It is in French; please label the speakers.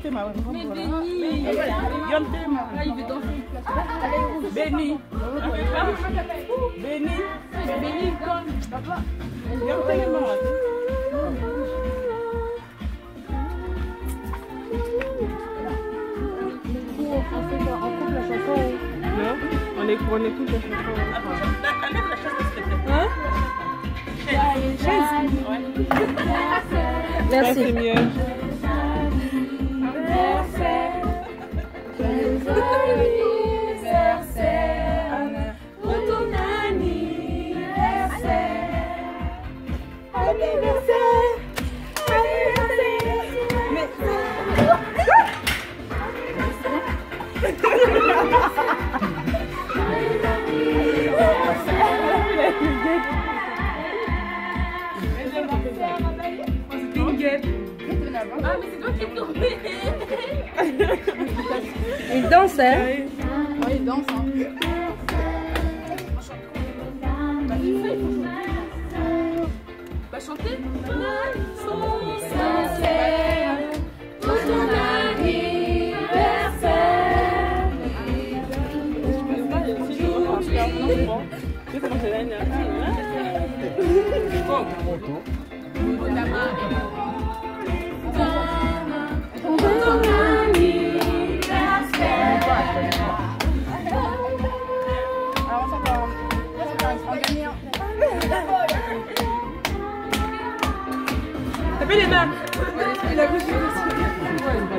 Speaker 1: tema.
Speaker 2: Mais Béni.
Speaker 1: Yon tema.
Speaker 2: Là, il veut danser.
Speaker 1: Béni. Béni.
Speaker 2: Béni, comme.
Speaker 1: Yon tema.
Speaker 2: On coupe la chanson.
Speaker 1: Non, on écoute la chanson. Enlève la chaise, s'il te plaît. Hein? Chaise.
Speaker 2: Merci.
Speaker 1: C'est mieux.
Speaker 2: Ah, mais c'est toi qui es tombé.
Speaker 3: Il danse, hein?
Speaker 2: Oui, il danse. Hein. Va chanter. Sincère pour ton anniversaire.
Speaker 1: Tu commences l'année.
Speaker 2: Tapez les mains. Et la bouche aussi.